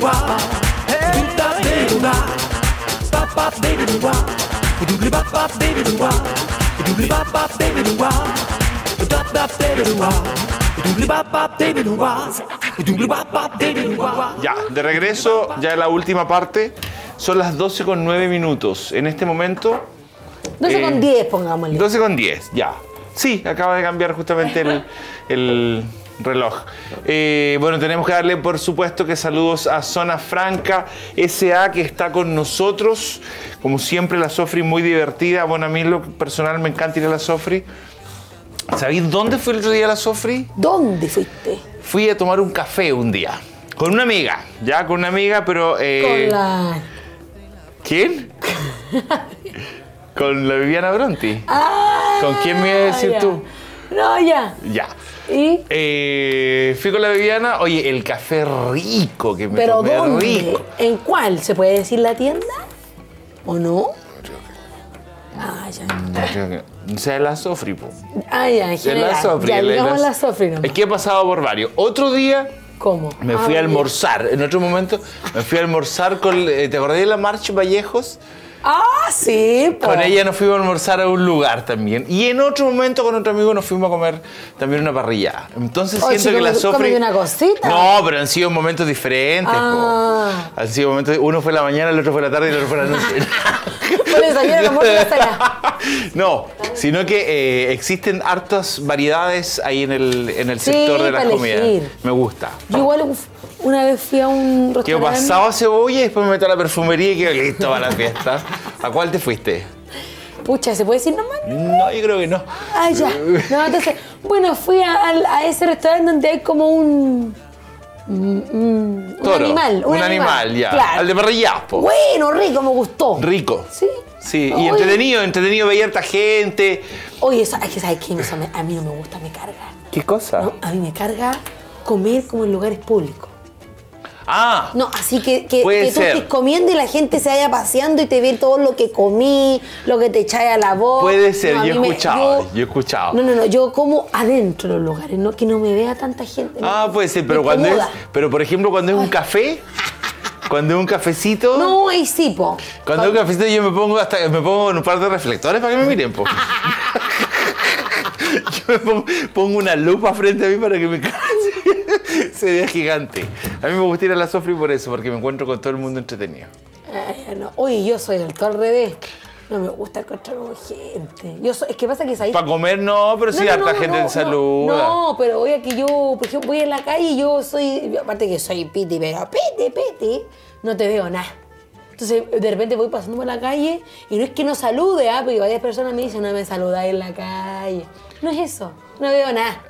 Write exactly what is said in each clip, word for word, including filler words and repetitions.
Ya, de regreso, ya en la última parte. Son las doce con nueve minutos. En este momento... doce con diez, pongámosle. doce con diez, ya. Sí, acaba de cambiar justamente el, el reloj. Eh, bueno, tenemos que darle, por supuesto, que saludos a Zona Franca S A, que está con nosotros. Como siempre, la Sofri muy divertida. Bueno, a mí lo personal me encanta ir a la Sofri. ¿Sabéis dónde fue el otro día a la Sofri? ¿Dónde fuiste? Fui a tomar un café un día. Con una amiga, ya, con una amiga, pero... Eh, con la... ¿Quién? Con la Viviana Bronti. Ah, ¿Con quién me ibas a decir ya. tú? No, ya. Ya. ¿Y? Eh, fui con la Viviana. Oye, el café rico que me ¿Pero tomé, dónde? rico. ¿En cuál? ¿Se puede decir la tienda? ¿O no? Ah, ya. No, creo que... O sea, la Sofri, po. Ah, ya, en general. La Sofri. Ya, la- digamos la- la Sofri nomás. Es que he pasado por varios. Otro día ¿Cómo? me Ah, fui a ya. almorzar. En otro momento me fui a almorzar con... eh, ¿Te acordás de la March Vallejos? Ah, sí, po. Con ella nos fuimos a almorzar a un lugar también. Y en otro momento con otro amigo nos fuimos a comer también una parrilla. Entonces Oye, siento que la come- Sofri... cómete una cosita. No, pero han sido momentos diferentes. Ah. Po. Han sido momentos... Uno fue la mañana, el otro fue la tarde y el otro fue la noche. Por eso, ayer almuerzo y la cena. No, sino que eh, existen hartas variedades ahí en el, en el Sí, sector de las para comidas. elegir. Me gusta. Yo igual uf, una vez fui a un Quedo restaurante. pasado a cebolla y después me meto a la perfumería y quedo listo para la fiesta. ¿A cuál te fuiste? Pucha, ¿se puede decir nomás? No, yo creo que no. Ah, ya. No, entonces, bueno, fui a, a- a ese restaurante donde hay como un... un, un Toro. animal. Un, animal, ya. Claro. Al de parrilladas, po. Bueno, rico, me gustó. Rico. Sí. Sí, y Oye. entretenido, entretenido veía harta gente. Oye, eso, es que ¿sabes qué? Eso me- a mí no me gusta, me carga. ¿Qué cosa? No, a mí me carga comer como en lugares públicos. Ah, No, así que, que, Puede que tú ser. estés comiendo y la gente se vaya paseando y te ve todo lo que comí, lo que te echáis a la boca. puede ser, No, a yo he mí me- escuchado, yo- yo he escuchado. No, no, no, yo como adentro de los lugares, no que no me vea tanta gente. ¿no? Ah, puede ser, pero Me cuando es, incomoda. pero por ejemplo cuando es un café, cuando es un cafecito, No, ahí sí, po. cuando es un cafecito yo me pongo hasta me pongo en un par de reflectores para que me miren, po. Yo me pongo, pongo una lupa frente a mí para que me se, se vea gigante. A mí me gusta ir a la Sofri por eso, porque me encuentro con todo el mundo entretenido. Ay, no. Oye, yo soy del todo al revés. No me gusta encontrar con gente. Yo soy, es que pasa que es ahí. Para comer no, pero sí harta gente no, te saluda. No, pero oye que yo, por ejemplo, voy en la calle y yo soy, aparte que soy piti, pero piti, piti, no te veo nada. Entonces, de repente voy pasando por la calle y no es que no salude, ¿ah? Porque varias personas me dicen, no me saludáis en la calle. No es eso, no veo nada.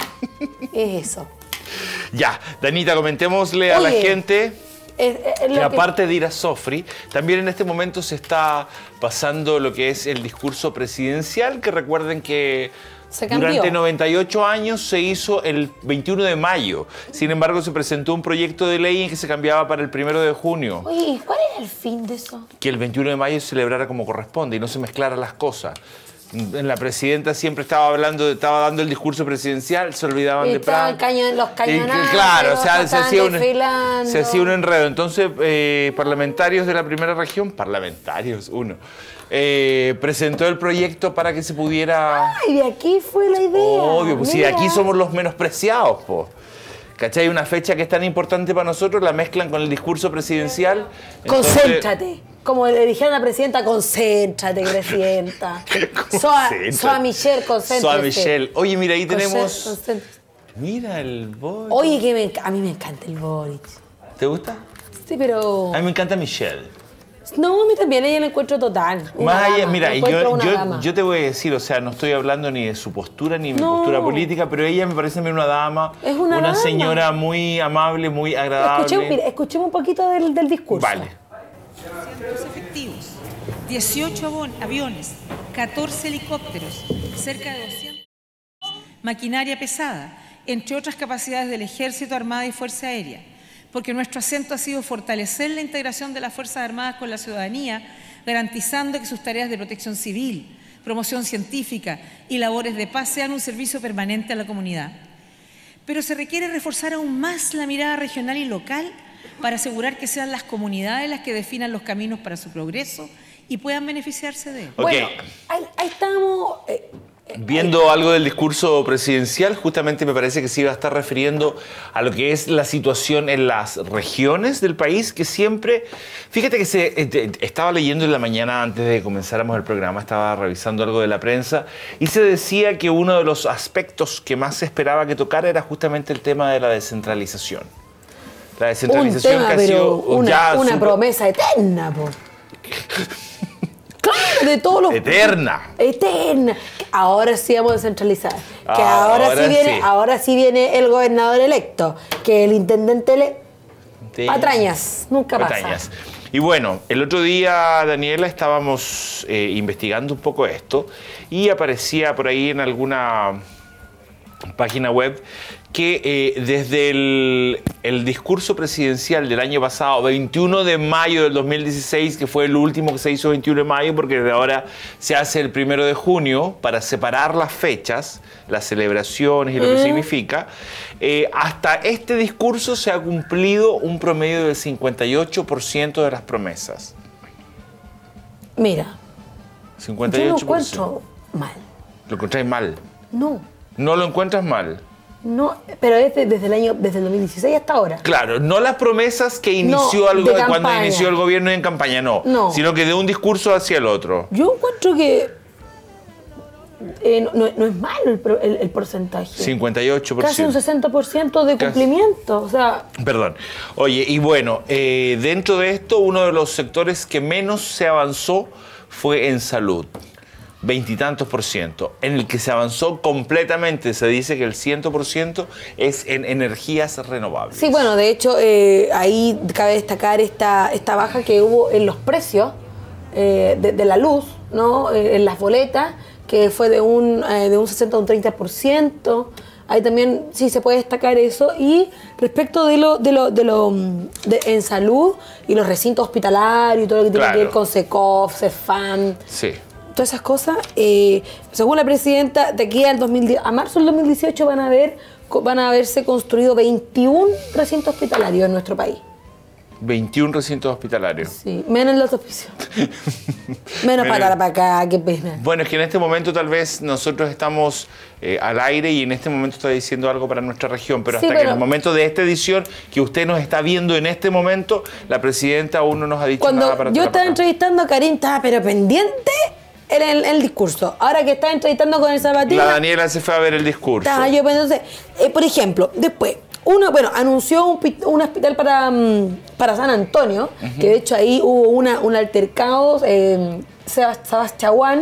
Es eso. Ya, Danita, comentémosle a la Oye, gente Es, es que lo que- aparte de ir a Sofri, también en este momento se está pasando lo que es el discurso presidencial, que recuerden que Se cambió. durante noventa y ocho años se hizo el veintiuno de mayo. Sin embargo, se presentó un proyecto de ley en que se cambiaba para el primero de junio. Oye, ¿y cuál era el fin de eso? Que el veintiuno de mayo se celebrara como corresponde y no se mezclaran las cosas. La presidenta siempre estaba hablando, estaba dando el discurso presidencial, se olvidaban Y de estaban plan. cañon- los Y que, cañonazos, claro, o sea, se estaban hacía, un, desfilando. se hacía un enredo. Entonces, eh, parlamentarios de la primera región, parlamentarios, uno, eh, presentó el proyecto para que se pudiera... Ay, de aquí fue la idea. Obvio, pues si Mira. aquí somos los menospreciados, po. ¿Cachai? Una fecha que es tan importante para nosotros, la mezclan con el discurso presidencial. Entonces- Concéntrate. Como le dijeron a la presidenta, concéntrate, presidenta. Soa, Concéntrate. Soa Michelle, concéntrate. Soa Michelle. Oye, mira, ahí Concé- tenemos... concéntrate. Mira el Boric. Oye, que me enc- a mí me encanta el Boric. ¿Te gusta? Sí, pero... A mí me encanta Michelle. No, a mí también, ella la encuentro total. Una Más allá, dama, mira, la yo, encuentro una yo, dama. yo te voy a decir, o sea, no estoy hablando ni de su postura ni de mi No. postura política, pero ella me parece a mí una dama, Es una dama. señora muy amable, muy agradable. Escuchemos, mira, escuchemos un poquito del, del discurso. Vale. Los efectivos, dieciocho avon- aviones, catorce helicópteros, cerca de doscientas maquinaria pesada, entre otras capacidades del Ejército, Armada y Fuerza Aérea, porque nuestro acento ha sido fortalecer la integración de las Fuerzas Armadas con la ciudadanía, garantizando que sus tareas de protección civil, promoción científica y labores de paz sean un servicio permanente a la comunidad. Pero se requiere reforzar aún más la mirada regional y local para asegurar que sean las comunidades las que definan los caminos para su progreso y puedan beneficiarse de él. Ok. Bueno, ahí, ahí estamos... Eh, Viendo algo del discurso presidencial, justamente me parece que se iba a estar refiriendo a lo que es la situación en las regiones del país, que siempre... Fíjate que se, eh, estaba leyendo en la mañana antes de que comenzáramos el programa, estaba revisando algo de la prensa, y se decía que uno de los aspectos que más se esperaba que tocara era justamente el tema de la descentralización. La descentralización un tema, que ha pero sido una, ya una super- promesa eterna, po. Claro, de todos los... Eterna. Eterna. Ahora sí vamos a descentralizar. Que Ah, ahora, ahora sí viene, sí. ahora sí viene el gobernador electo. Que el intendente le... Sí. Patrañas. Nunca Patrañas. pasa. Y bueno, el otro día, Daniela, estábamos eh, investigando un poco esto y aparecía por ahí en alguna página web que eh, desde el, el discurso presidencial del año pasado, veintiuno de mayo del dos mil dieciséis, que fue el último que se hizo veintiuno de mayo, porque desde ahora se hace el primero de junio para separar las fechas, las celebraciones y lo que significa, eh, hasta este discurso se ha cumplido un promedio del cincuenta y ocho por ciento de las promesas. Mira, cincuenta y yo lo ocho por ciento. encuentro mal. ¿Lo encontráis mal? No, ¿No lo encuentras mal? no, pero es de- desde el año, desde el dos mil dieciséis hasta ahora. Claro, no las promesas que inició No, algo de cuando campaña. inició el gobierno en campaña, no, No. sino que de un discurso hacia el otro. Yo encuentro que eh, no, no- no es malo el, pro- el- el porcentaje. cincuenta y ocho por Casi un ciento. sesenta por ciento de Casi. cumplimiento. O sea, Perdón. Oye, y bueno, eh, dentro de esto, uno de los sectores que menos se avanzó fue en salud. Veintitantos por ciento. En el que se avanzó completamente, se dice que el cien por ciento es en energías renovables. sí, bueno, de hecho, eh, ahí cabe destacar esta, esta baja que hubo en los precios eh, de, de la luz, ¿no? Eh, en las boletas, que fue de un, eh, de un sesenta a un treinta por ciento. Ahí también sí se puede destacar eso. Y respecto de lo, de lo, de lo mm, de- en salud y los recintos hospitalarios y todo lo que tiene Claro. que ver con SECOF, CEFAM, Sí. todas esas cosas, eh, según la presidenta, de aquí al dos mil diez, a marzo del dos mil dieciocho van a haber, van a haberse construido veintiún recintos hospitalarios en nuestro país. veintiún recintos hospitalarios. Sí, menos los hospicios. Menos para acá, para acá, qué pena. Bueno, es que en este momento tal vez nosotros estamos eh, al aire y en este momento está diciendo algo para nuestra región, pero Sí, hasta que pero- en el momento de esta edición que usted nos está viendo en este momento, la presidenta aún no nos ha dicho Cuando nada para yo estaba Tarapacá. entrevistando a Karim, estaba pero pendiente en el, el discurso. Ahora que está entrevistando con el Sabatino, La Daniela se fue a ver el discurso. estaba yo pensando, eh, por ejemplo, después, uno, bueno, anunció un, pi- un hospital para, mm, para San Antonio, que de hecho ahí hubo una, un altercado, eh, Sebas, Sebas Chaguán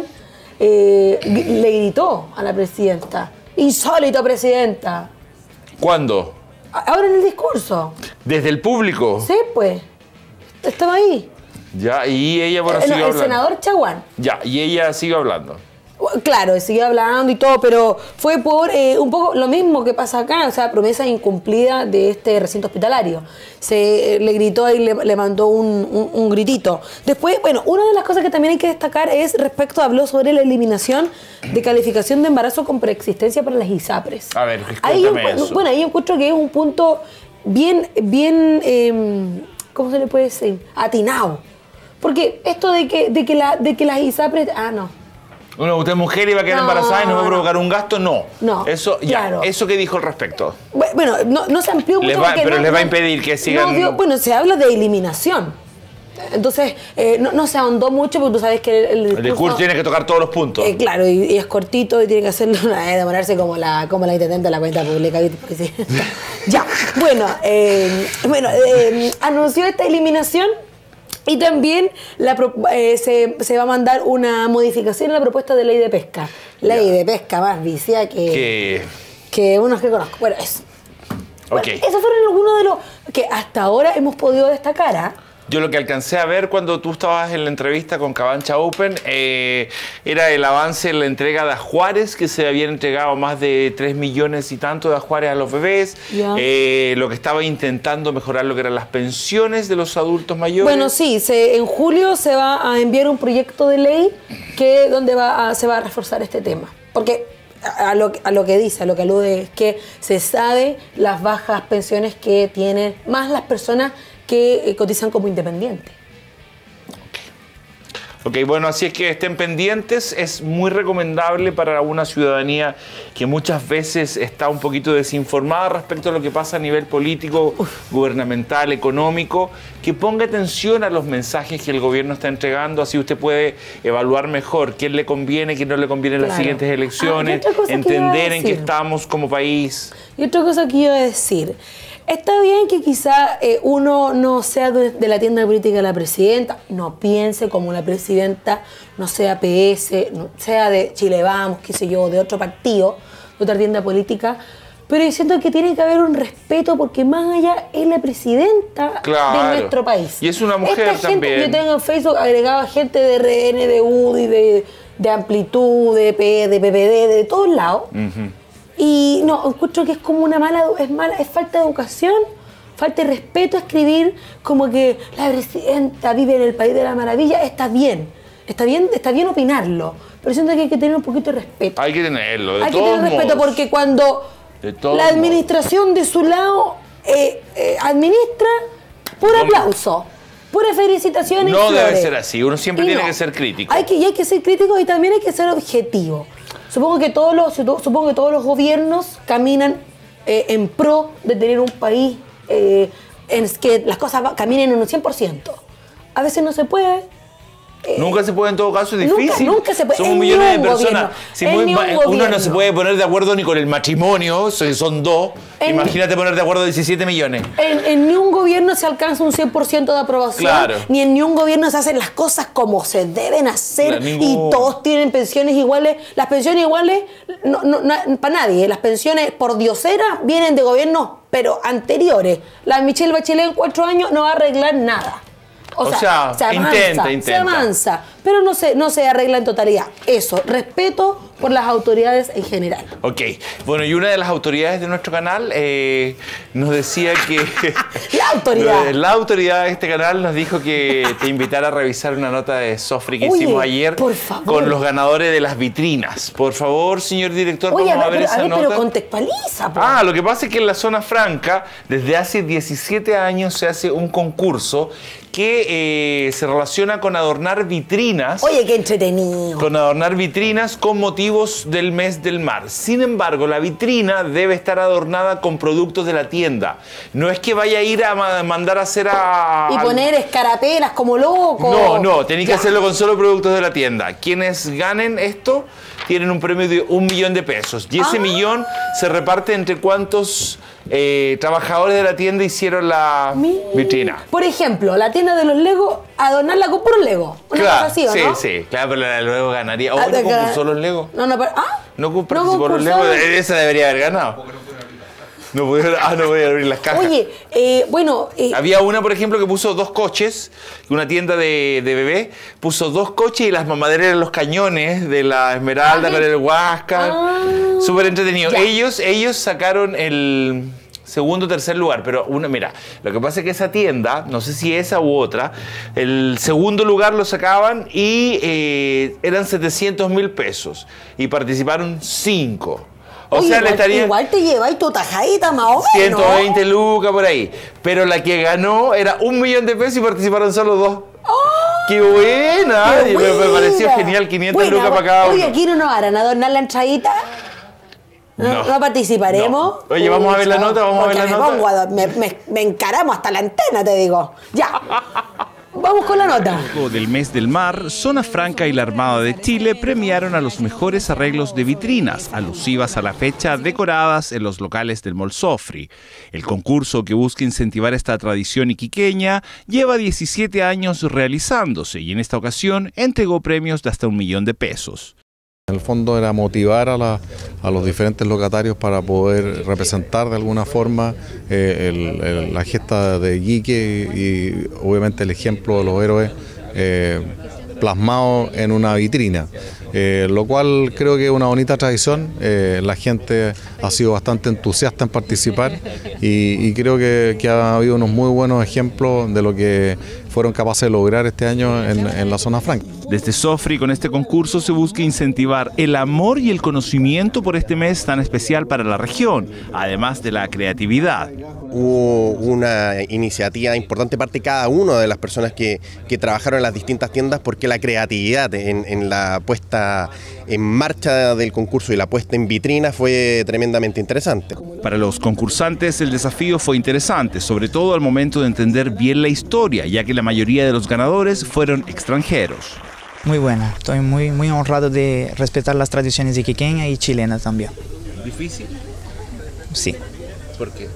eh, gr- le gritó a la presidenta, insólito, presidenta. ¿Cuándo? A- Ahora en el discurso, ¿Desde el público? sí, pues, estaba ahí. Ya, y ella, bueno, Eh, no, sigue el hablando. senador Chaguán. Ya, y ella sigue hablando. Claro, sigue hablando y todo, pero fue por eh, un poco lo mismo que pasa acá, o sea, promesa incumplida de este recinto hospitalario. Se eh, le gritó y le, le mandó un, un- un gritito. Después, bueno, una de las cosas que también hay que destacar es respecto, habló sobre la eliminación de calificación de embarazo con preexistencia para las ISAPRES. A ver, Ahí yo cuéntame encu- eso. Bueno, ahí yo encuentro que es un punto bien, bien, eh, ¿cómo se le puede decir? Atinado. Porque esto de que, de que, la, de que las ISAPRES, ah, no. Bueno, usted es mujer y va a quedar No, embarazada y no va a no. provocar un gasto, no. No, Eso, ya, claro. eso que dijo al respecto. Bueno, no, no se amplió mucho. Les va- porque pero no- les va a no- impedir que no sigan- dio- bueno, se habla de eliminación. Entonces, eh, no, no se ahondó mucho porque tú sabes que el, el El discurso tiene que tocar todos los puntos. eh, claro, y, y es cortito y tiene que hacerlo, eh, demorarse como la, como la intendente de la cuenta pública. ¿Viste? Porque sí. Ya, bueno, eh, bueno eh, anunció esta eliminación. Y también la, pro- eh, se, se va a mandar una modificación a la propuesta de ley de pesca. Ley Ya. de pesca más vicia que, Que, que unos que conozco. Bueno, eso. Bueno, ok. esos fueron algunos de los que hasta ahora hemos podido destacar. ¿Ah? Yo lo que alcancé a ver cuando tú estabas en la entrevista con Cabancha Open eh, era el avance en la entrega de ajuares, que se habían entregado más de tres millones y tanto de ajuares a los bebés. Ya. Eh, lo que estaba intentando mejorar lo que eran las pensiones de los adultos mayores. Bueno, sí, se, en julio se va a enviar un proyecto de ley que donde va a- se va a reforzar este tema. Porque a, a lo, a lo que dice, a lo que alude es que se sabe las bajas pensiones que tienen, más las personas que eh, cotizan como independientes. Ok, bueno, así es que estén pendientes. Es muy recomendable para una ciudadanía que muchas veces está un poquito desinformada respecto a lo que pasa a nivel político, Uf. gubernamental, económico, que ponga atención a los mensajes que el gobierno está entregando. Así usted puede evaluar mejor quién le conviene, quién no le conviene en claro. las siguientes elecciones, ah, entender en qué estamos como país. Y otra cosa que iba a decir. Está bien que quizá eh, uno no sea de, de la tienda política de la presidenta, no piense como la presidenta, no sea P S, no sea de Chile Vamos, qué sé yo, de otro partido, de otra tienda política, pero yo siento que tiene que haber un respeto porque más allá es la presidenta claro. de nuestro país. Y es una mujer Esta también. Gente, yo tengo en Facebook agregado gente de R N, de U D I, de, de Amplitud, de P, de P P D, de todos lados. Uh-huh. Y no, encuentro que es como una mala, es mala, es falta de educación, falta de respeto escribir como que la presidenta vive en el país de la maravilla. Está bien, está bien, está bien opinarlo, pero siento que hay que tener un poquito de respeto. Hay que tenerlo, de Hay todos que tener respeto modos. Porque cuando la administración modos. de su lado eh, eh, administra, puro aplauso. Pura felicitaciones. No y debe flores. ser así, uno siempre y tiene no. que ser crítico. Hay que, y hay que ser crítico y también hay que ser objetivo. Supongo que todos los, supongo que todos los gobiernos caminan eh, en pro de tener un país eh, en que las cosas caminen en un cien por ciento. A veces no se puede. Eh, nunca se puede, en todo caso, es difícil. Nunca, nunca se puede. Somos millones de personas. Si muy, uno gobierno. no se puede poner de acuerdo ni con el matrimonio, son dos. En, Imagínate poner de acuerdo diecisiete millones. En, en ni un gobierno se alcanza un cien por ciento de aprobación, claro. ni en ni un gobierno se hacen las cosas como se deben hacer, claro, ningún... y todos tienen pensiones iguales. Las pensiones iguales, no, no, no, para nadie. Las pensiones por diosera vienen de gobiernos, pero anteriores. La Michelle Bachelet en cuatro años no va a arreglar nada. O, o sea, sea se avanza, intenta, intenta. Se avanza, pero no se, no se arregla en totalidad. Eso, respeto por las autoridades en general. Ok, bueno, y una de las autoridades de nuestro canal eh, nos decía que... la autoridad. La autoridad de este canal nos dijo que te invitara a revisar una nota de Sofri que Oye, hicimos ayer por favor. con los ganadores de las vitrinas. Por favor, señor director, Oye, vamos a ver, a ver pero, esa a ver, nota. Pero contextualiza. Pues. Ah, lo que pasa es que en la zona franca, desde hace diecisiete años se hace un concurso que eh, se relaciona con adornar vitrinas. Oye, qué entretenido. Con adornar vitrinas con motivos del mes del mar. Sin embargo, la vitrina debe estar adornada con productos de la tienda. No es que vaya a ir a mandar a hacer a... Y poner escarapelas como loco. No, no, tenéis que hacerlo con solo productos de la tienda. Quienes ganen esto tienen un premio de un millón de pesos. Y ese ah. millón se reparte entre cuántos eh, trabajadores de la tienda hicieron la Mi... vitrina. Por ejemplo, la tienda de los Legos, adornarla con puro Lego. Una claro, cosa así, ¿o sí, no? sí, claro, pero la luego ganaría. ¿O ah, no concursó los Legos? No, no, pero, ¿ah? No participó los Legos, esa debería haber ganado. No podía, ah, no podía abrir las cajas. Oye, eh, bueno... Eh, Había una, por ejemplo, que puso dos coches, una tienda de, de bebé, puso dos coches y las mamaderas eran los cañones de la Esmeralda con el Huáscar. Ah, súper entretenido. Ellos, ellos sacaron el segundo o tercer lugar, pero una, mira, lo que pasa es que esa tienda, no sé si esa u otra, el segundo lugar lo sacaban y eh, eran setecientos mil pesos y participaron cinco. O Oye, sea, igual, le estaría... igual te lleváis tu tajadita más o menos. ciento veinte lucas por ahí. Pero la que ganó era un millón de pesos y participaron solo dos. ¡Oh! ¡Qué buena! ¡Qué y buena! Me pareció genial, quinientas buena, lucas para cada uno. Oye, aquí no nos harán adornar la entradita. ¿No, no. ¿No participaremos? No. Oye, vamos Uy, a ver la nota, vamos a ver la me nota. Pongo a, me, me, me encaramos hasta la antena, te digo. Ya. Vamos con la nota. Del mes del mar, Zona Franca y la Armada de Chile premiaron a los mejores arreglos de vitrinas, alusivas a la fecha, decoradas en los locales del Mall Sofri. El concurso, que busca incentivar esta tradición iquiqueña, lleva diecisiete años realizándose y en esta ocasión entregó premios de hasta un millón de pesos. En el fondo era motivar a, la, a los diferentes locatarios para poder representar de alguna forma eh, el, el, la gesta de Iquique y, y obviamente el ejemplo de los héroes eh, plasmados en una vitrina, eh, lo cual creo que es una bonita tradición. Eh, la gente ha sido bastante entusiasta en participar y, y creo que, que ha habido unos muy buenos ejemplos de lo que fueron capaces de lograr este año en, en la zona franca. Desde Sofri, con este concurso se busca incentivar el amor y el conocimiento por este mes tan especial para la región, además de la creatividad. Hubo una iniciativa importante parte de cada una de las personas que, que trabajaron en las distintas tiendas, porque la creatividad en, en la puesta en marcha del concurso y la puesta en vitrina fue tremendamente interesante. Para los concursantes el desafío fue interesante, sobre todo al momento de entender bien la historia, ya que la mayoría de los ganadores fueron extranjeros. Muy buena, estoy muy, muy honrado de respetar las tradiciones iquiqueñas y chilenas también. ¿Difícil? Sí. ¿Por qué?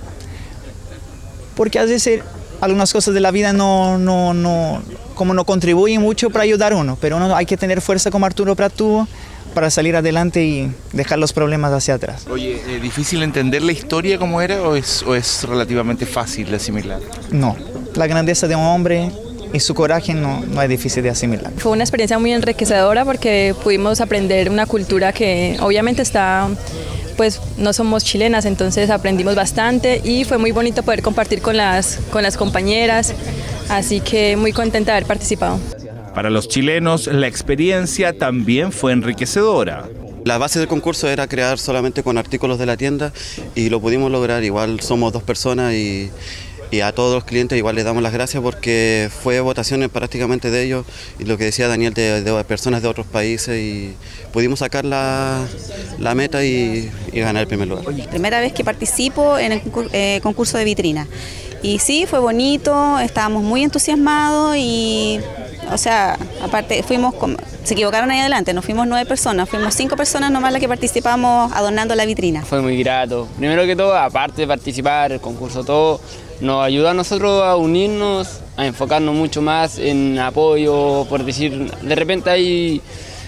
Porque a veces algunas cosas de la vida no, no, no, como no contribuyen mucho para ayudar a uno, pero uno hay que tener fuerza como Arturo Prat tuvo para salir adelante y dejar los problemas hacia atrás. Oye, ¿es difícil entender la historia como era o es, o es relativamente fácil de asimilar? No, la grandeza de un hombre y su coraje no, no es difícil de asimilar. Fue una experiencia muy enriquecedora porque pudimos aprender una cultura que obviamente está, pues no somos chilenas, entonces aprendimos bastante y fue muy bonito poder compartir con las, con las compañeras, así que muy contenta de haber participado. Para los chilenos, la experiencia también fue enriquecedora. La base del concurso era crear solamente con artículos de la tienda y lo pudimos lograr. Igual somos dos personas y, y a todos los clientes igual les damos las gracias porque fue votaciones prácticamente de ellos y lo que decía Daniel de, de personas de otros países y pudimos sacar la, la meta y, y ganar el primer lugar. Primera vez que participo en el eh, concurso de vitrina y sí, fue bonito, estábamos muy entusiasmados y... O sea, aparte fuimos, se equivocaron ahí adelante, no fuimos nueve personas, fuimos cinco personas nomás las que participamos adornando la vitrina. Fue muy grato. Primero que todo, aparte de participar, el concurso todo, nos ayudó a nosotros a unirnos, a enfocarnos mucho más en apoyo, por decir, de repente ahí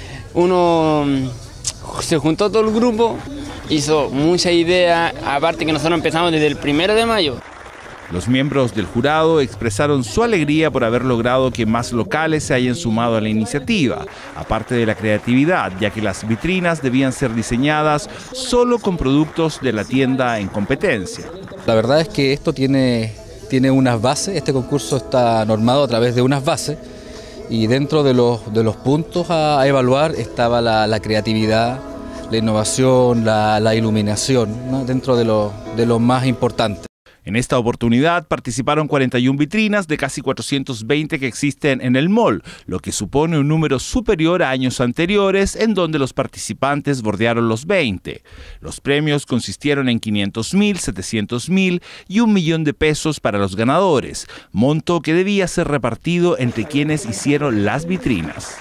uno se juntó todo el grupo, hizo mucha idea, aparte que nosotros empezamos desde el primero de mayo. Los miembros del jurado expresaron su alegría por haber logrado que más locales se hayan sumado a la iniciativa, aparte de la creatividad, ya que las vitrinas debían ser diseñadas solo con productos de la tienda en competencia. La verdad es que esto tiene, tiene unas bases, este concurso está normado a través de unas bases y dentro de los, de los puntos a, a evaluar estaba la, la creatividad, la innovación, la, la iluminación, ¿no? Dentro de lo, de lo más importante. En esta oportunidad participaron cuarenta y una vitrinas de casi cuatrocientos veinte que existen en el mall, lo que supone un número superior a años anteriores en donde los participantes bordearon los veinte. Los premios consistieron en quinientos mil, setecientos mil y un millón de pesos para los ganadores, monto que debía ser repartido entre quienes hicieron las vitrinas.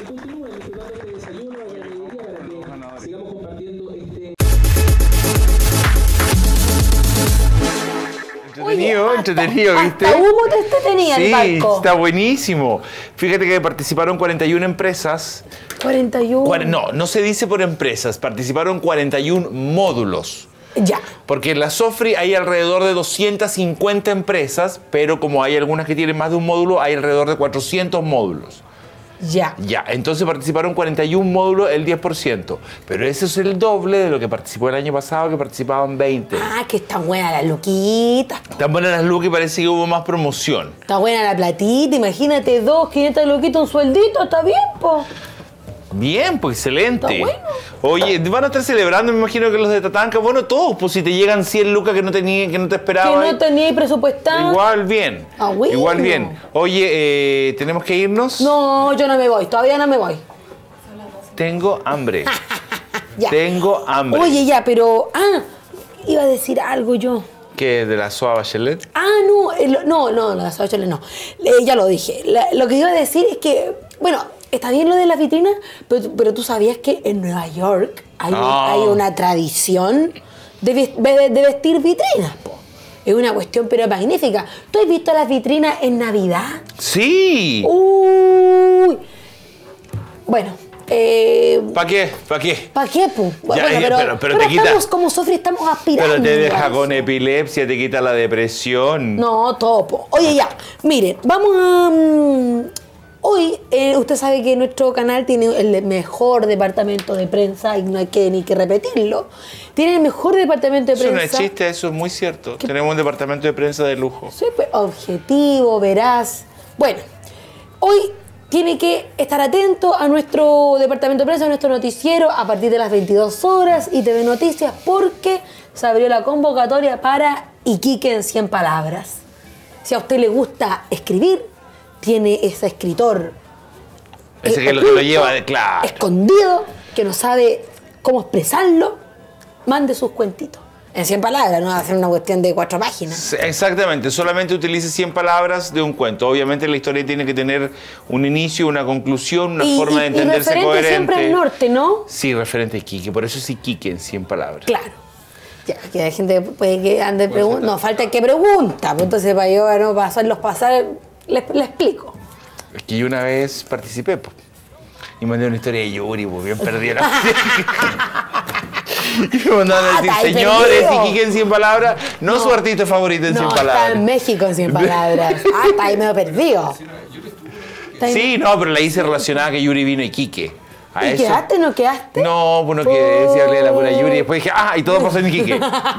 Entretenido, Oye, entretenido, hasta, ¿viste? hasta humo te tenía sí, el barco. Está buenísimo. Fíjate que participaron cuarenta y una empresas. cuarenta y uno. Cuar- no, no se dice por empresas, participaron cuarenta y un módulos. Ya. Porque en la Sofri hay alrededor de doscientas cincuenta empresas, pero como hay algunas que tienen más de un módulo, hay alrededor de cuatrocientos módulos. Ya. Ya, entonces participaron cuarenta y un módulos, el diez por ciento. Pero ese es el doble de lo que participó el año pasado, que participaban veinte. Ah, que está buena la luquita. Están buenas las lucas y parece que hubo más promoción. Está buena la platita, imagínate, dos, quinientas luquitas, un sueldito, está bien, po. Bien, pues excelente. Está bueno. Oye, van a estar celebrando, me imagino que los de Tatanca, bueno, todos, pues si te llegan cien lucas que no, tenía, que no te esperaban. Que no tenía presupuestado. Igual bien. Ah, bueno. Igual bien. Oye, eh, ¿tenemos que irnos? No, yo no me voy, todavía no me voy. Tengo hambre. Ya. Tengo hambre. Oye, ya, pero... Ah, iba a decir algo yo. ¿Qué? ¿De la Soa Bachelet? Ah, no, el- no, no, la Soa no. Eh, ya lo dije. La- lo que iba a decir es que, bueno, está bien lo de las vitrinas, pero, pero tú sabías que en Nueva York hay, Ah. hay una tradición de, ves- de- de vestir vitrinas, po. Es una cuestión pero magnífica. ¿Tú has visto las vitrinas en Navidad? Sí. Uy. Bueno, eh, ¿Para qué? ¿Para qué? ¿para qué, po? Bueno, Ya, pero, pero- pero pero te quita- estamos como Sofri, estamos aspirando. Pero te deja a eso. con epilepsia, te quita la depresión. No, topo. Oye, ya, miren, vamos a... mm, hoy, eh, usted sabe que nuestro canal tiene el mejor departamento de prensa, y no hay que ni que repetirlo. Tiene el mejor departamento de Eso no prensa. es chiste, eso es muy cierto. Tenemos un departamento de prensa de lujo. Sí, pues, objetivo, veraz. Bueno, hoy tiene que estar atento a nuestro departamento de prensa, a nuestro noticiero, a partir de las veintidós horas y T V Noticias, porque se abrió la convocatoria para Iquique en cien palabras. Si a usted le gusta escribir, tiene ese escritor Ese eh, que es lo que lo lleva, de, claro. escondido, que no sabe cómo expresarlo, mande sus cuentitos. En cien palabras, no va a hacer una cuestión de cuatro páginas. Exactamente, solamente utilice cien palabras de un cuento. Obviamente la historia tiene que tener un inicio, una conclusión, una y, forma y, de entenderse y referente coherente. siempre al norte, ¿no? Sí, referente a Iquique, por eso es Iquique en cien palabras. Claro. Ya, que hay gente puede que ande preguntando, no, falta el que pregunta, pues entonces para yo no pasarlos pasar, le, le explico. Es que yo una vez participé, pues, y mandé una historia de Yuri, pues bien perdida. Y me mandaban a decir, Ah, señores, Iquique en cien palabras, no, no su artista favorito en no, cien palabras. Está en México en cien palabras. Ah, está ahí medio perdido. Sí, no, pero la hice relacionada que Yuri vino a Iquique. A ¿Y eso. quedaste no quedaste? No, pues no quedé, decía hablé de la pura Yuri. Y después dije, ah, y todo pasó en Iquique.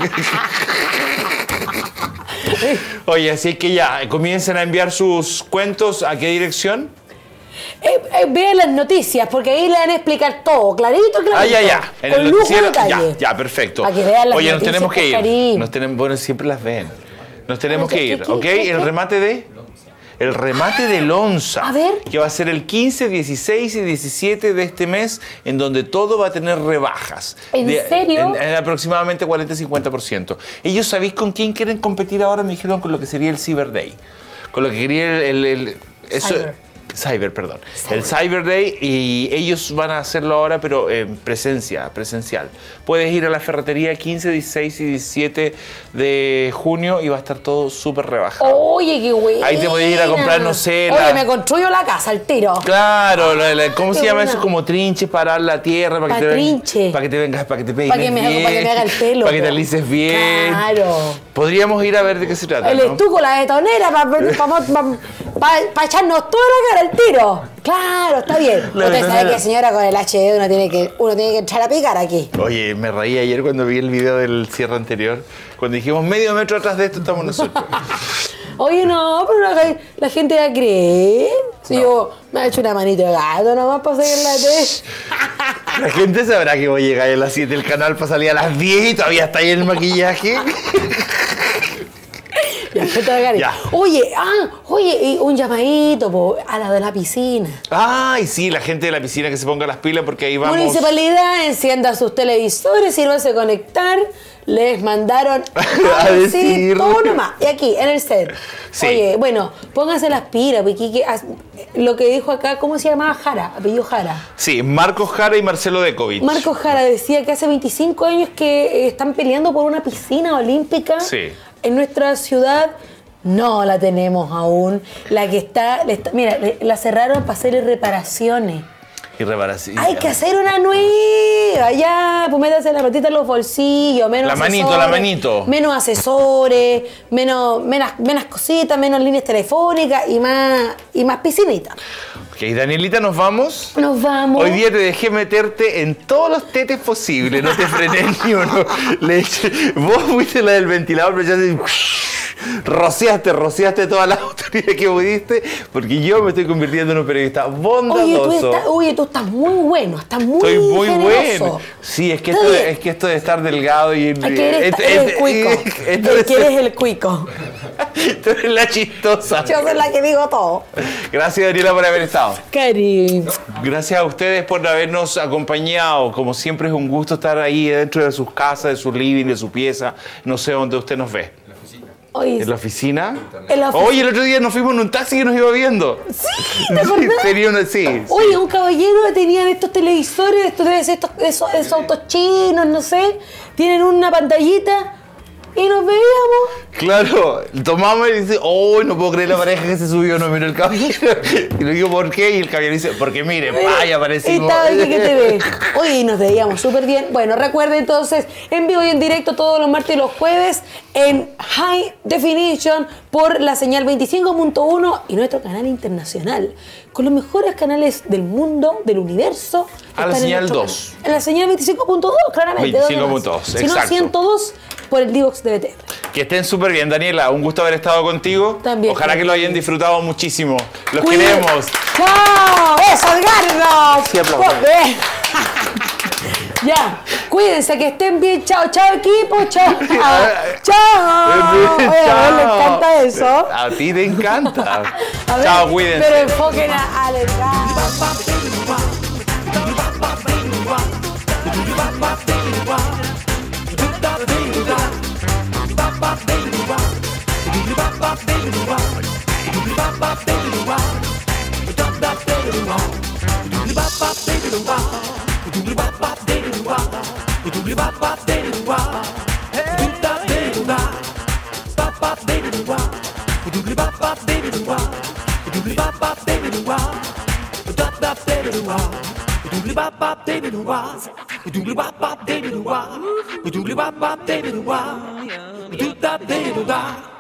Oye, así que ya, comiencen a enviar sus cuentos. ¿A qué dirección? Eh, eh, vean las noticias, porque ahí le van a explicar todo, clarito, clarito. Ah, ya, ya. En con el lujo noticiero, detalle. ya, ya, perfecto. Para que vean las Oye, nos noticias, tenemos que ir. Cari. Nos tenemos, bueno, siempre las ven. Nos tenemos ¿Qué, que qué, ir, qué, ¿ok? qué, qué? El remate de... El remate de Lonza, A ver. que va a ser el quince, dieciséis y diecisiete de este mes, en donde todo va a tener rebajas. ¿En de, serio? En, en aproximadamente cuarenta a cincuenta por ciento. Ellos, ¿sabéis con quién quieren competir ahora? Me dijeron con lo que sería el Cyber Day. Con lo que quería el... el, el eso, Cyber. Cyber, perdón. Cyber. El Cyber Day, y ellos van a hacerlo ahora, pero en presencia, presencial. Puedes ir a la ferretería quince, dieciséis y diecisiete de junio y va a estar todo súper rebajado. Oye, qué güey. Ahí te podés ir a comprar, no sé, Oye, la- me construyo la casa al tiro. Claro, la- la- ¿cómo Qué se llama buena. eso? Como trinches para la tierra, para que te Patrinche. vengas, para que te vengas, para que te peines Para que me haga- bien, para que me haga el pelo, para que te po. alices bien. Claro. Podríamos ir a ver de qué se trata, El ¿no? estuco, la betonera, para echarnos toda la cara al tiro. Claro, está bien. La Usted sabe betonera. que, señora, con el H D uno tiene que, uno tiene que entrar a picar aquí. Oye, me reí ayer cuando vi el video del cierre anterior, cuando dijimos medio metro atrás de esto estamos nosotros. Oye, no, pero la, la gente va a creer. Si yo me ha hecho una manito de gato nomás para seguir la T. La gente sabrá que voy a llegar a las siete del canal para salir a las diez y todavía está ahí el maquillaje. Ya, vete a la cara. Ya. Oye, ah, oye, y un llamadito po, a la de la piscina. Ay, sí, la gente de la piscina que se ponga las pilas porque ahí vamos. Municipalidad, encienda sus televisores, sírvase a conectar. Les mandaron a, A decir decir. todo nomás. Y aquí, en el set. Sí. Oye, bueno, pónganse las pilas, porque Iquique, haz- lo que dijo acá, ¿cómo se llamaba? Jara, apellido Jara. Sí, Marcos Jara y Marcelo Dekovic. Marcos Jara decía que hace veinticinco años que eh, están peleando por una piscina olímpica Sí. en nuestra ciudad. No la tenemos aún. La que está, le está- mira, le- la cerraron para hacerle reparaciones. Y reparación. Hay que hacer una nueva, ya, pues métase la patita en los bolsillos, menos La manito, asesores, la manito. menos asesores, menos, menos, menos cositas, menos líneas telefónicas y más, y más piscinitas. Ok, Danielita, nos vamos. Nos vamos. Hoy día te dejé meterte en todos los tetes posibles, no te frené ni uno. Le eché- vos fuiste la del ventilador, pero ya te... Rociaste, rociaste toda la autoridad que pudiste, porque yo me estoy convirtiendo en un periodista Oye, tú bondadoso. estás, oye, tú estás muy bueno, estás muy Estoy muy generoso. bueno. Sí, es que, Está esto de, bien. es que esto de estar delgado y... Ay, que eres, esto- eres el esto- cuico. esto El de que ser- eres el cuico. Tú eres la chistosa. Yo soy la que digo todo. Gracias, Daniela, por haber estado. Cari. Gracias a ustedes por habernos acompañado. Como siempre es un gusto estar ahí dentro de sus casas, de su living, de su pieza. No sé dónde usted nos ve. Oye, ¿En la oficina? En la oficina. Oye, el otro día nos fuimos en un taxi que nos iba viendo. Sí, ¿te acordás? Tenía una, sí, sí. Oye, un caballero tenían estos televisores, estos deben ser estos, esos, esos autos chinos, no sé, tienen una pantallita y nos veíamos. Claro, tomamos y dice, oh, no puedo creer la pareja que se subió, no miró el caballero. Y le digo, ¿por qué? Y el caballero dice, porque mire, vaya, aparecimos. Estaba aquí que te ve. Oye, y nos veíamos súper bien. Bueno, recuerden entonces, en vivo y en directo todos los martes y los jueves en High Definition por la señal veinticinco punto uno y nuestro canal internacional. Con los mejores canales del mundo, del universo. A la están en señal nuestro dos. canal. En la señal veinticinco punto dos, claramente. veinticinco ¿dónde punto más? dos, Si no, exacto. ciento dos por el Divox de B T R. Que estén súper bien, Daniela. Un gusto haber estado contigo. También. Ojalá que lo hayan disfrutado muchísimo. Los Cuide- queremos. ¡Chao! ¡Eso, Edgardo! Sí, aplausos. Joder. Ya, cuídense, que estén bien. Chao, chao, equipo. Chao. Ah, chao. Oye, a él le encanta eso. A ti te encanta. A ver, Chao, cuídense. pero enfoquen a Alejandro. Doodly bop bop, baby, do wah. Do da baby, do wah.